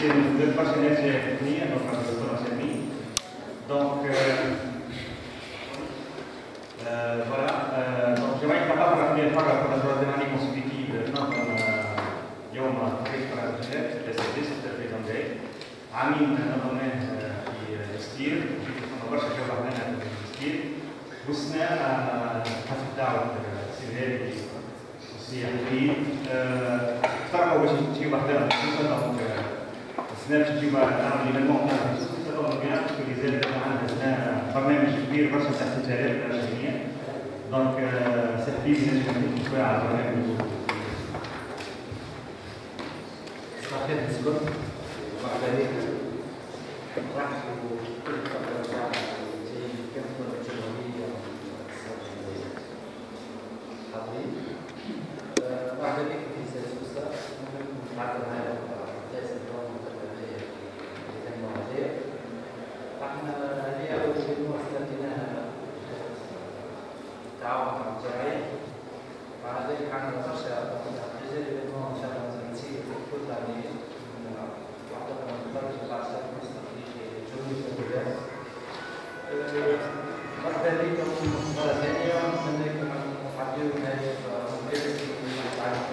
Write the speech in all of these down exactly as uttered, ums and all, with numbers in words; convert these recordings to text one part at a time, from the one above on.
c'est une partenaire technique, donc la docteur Anselmi. Donc, euh, euh, voilà, euh, donc j'aimerais être capable de rappeler pour la troisième année consécutive, non, يوم تحقيق الرجال الاساسي في جنبي عامين نظامين في ستيل في برشا شباب هنا في ستيل وسنا حفل دعوه سيدي وسي حبيب اقترحوا باش تجيو وحده دونك السنه باش تجيو نعمل ايفينمون تاع خصوصا دونك بيان باسكو لي زاد عندنا سنه برنامج كبير برشا تاع التجارب الجميع دونك سي حبيب ينجم يكون شويه على البرنامج صحيح نسبة وبعد ذلك راح كل فترة زي كم الجمهورية حاضرين بعد ذلك في سلسلة بعد ما درس اليوم التدريبية للمواضيع احنا هي أول خدمة استخدمناها تعاون مع الجمعية بعد ذلك عندنا برشا تجارب إن شاء الله نسير كل تعليم واحدة من الخارج بعد سنة مستقبلية جمهورية السودان. بعد ذلك مرة ثانية نتمنى لكم أن تحضروا هذه المدرسة في تعليم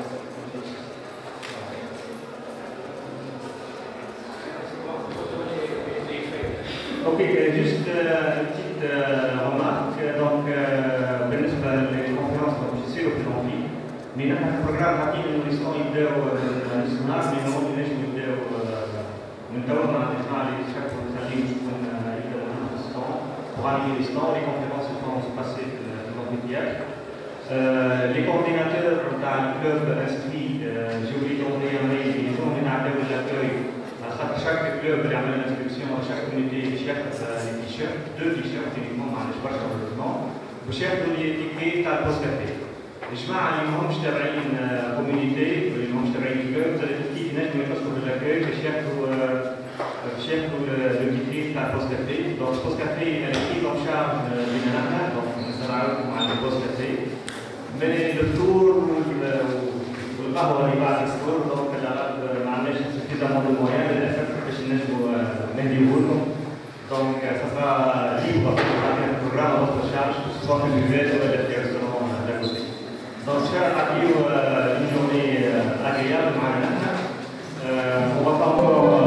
Ok, juste euh, une petite euh, remarque. Donc, بالنسبة للconférence اللي بتصير في الأنفي، من ناحية البروجرام حاطين إنه يسمعوا يبدأوا الاستماع، لأنه هم ينجموا يبدأوا من دور مع الإجماع اللي شافوا الخليج يكون يبدأوا من الإسلام، وغادي الإسلام les conférences vont se passer في l'amphithéâtre. Les coordinateurs تاع الكلوب inscrits, j'ai oublié d'envoyer un mail, ils ont نعطيو l'accueil. Chaque club اللي عمل انسكريبسيون chaque communauté باش ياخذ لي تيشيرت دو تيشيرت يونيكمون معليش برشا مالوزمون باش ياخذوا لي تيكي تاع البوست كافي. الجماعه اللي ماهمش تابعين كوميونيتي واللي ماهمش تابعين كلوب تيكي ينجموا يتصلوا بالاكوي باش ياخذوا باش ياخذوا لو تيكي تاع البوست كافي. دونك البوست كافي اكيد اون شارج لينا نحن دونك نستعرضوا مع البوست كافي من الفطور والقهوه اللي بعد الفطور دونك ما عندناش suffisamment de moyens للاسف باش نجموا نديروا لهم. Donc ça sera libre avec un programme à votre charge, que ce soit que vous êtes ou les restaurants d'à côté. Donc je vais une journée agréable. On va pas encore